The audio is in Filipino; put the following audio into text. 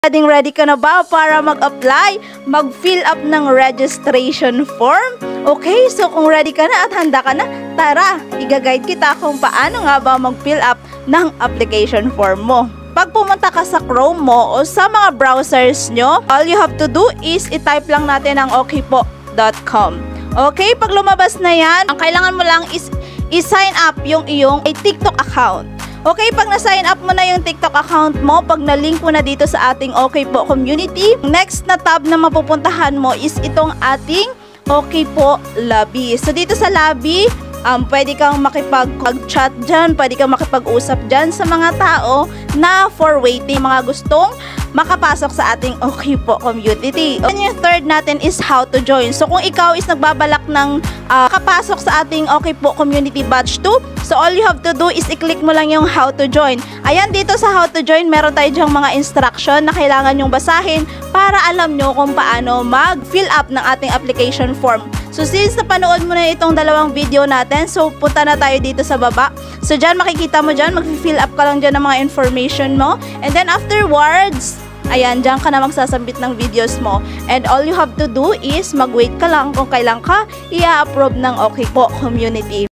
Ready ka na ba para mag-apply, mag-fill up ng registration form? Okay, so kung ready ka na at handa ka na, tara, i-guide kita kung paano nga ba mag-fill up ng application form mo. Pag pumunta ka sa Chrome mo o sa mga browsers nyo, all you have to do is i-type lang natin ang okpo.com. Okay, pag lumabas na yan, ang kailangan mo lang is i-sign up yung iyong TikTok account. Okay, pag na-sign up mo na yung TikTok account mo, pag na-link mo na dito sa ating Okpo community, next na tab na mapupuntahan mo is itong ating Okpo lobby. So dito sa lobby, pwede kang makipag-chat dyan, pwede kang makipag-usap dyan sa mga tao na for waiting, mga gustong makapasok sa ating Okpo community. And yung third natin is how to join. So kung ikaw is nagbabalak ng kapasok sa ating Okpo community batch 2, so all you have to do is i-click mo lang yung how to join. Ayan, dito sa how to join, meron tayo dyang mga instruction na kailangan nyong basahin para alam nyo kung paano mag-fill up ng ating application form. So since napanood mo na itong dalawang video natin, so punta na tayo dito sa baba. So dyan makikita mo dyan, mag-fill up ka lang dyan ng mga information mo. And then afterwards, ayan, dyan ka na magsasabit ng videos mo. And all you have to do is mag-wait ka lang kung kailan ka i-approve ng Okpo community.